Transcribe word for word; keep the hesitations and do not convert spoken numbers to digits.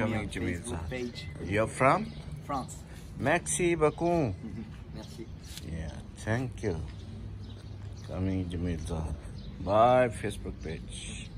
coming, on Jamil Facebook Zahar. page. You're from? France. Merci beaucoup. Merci. Yeah, thank you. Coming, Jamil Zahar. Bye, Facebook page.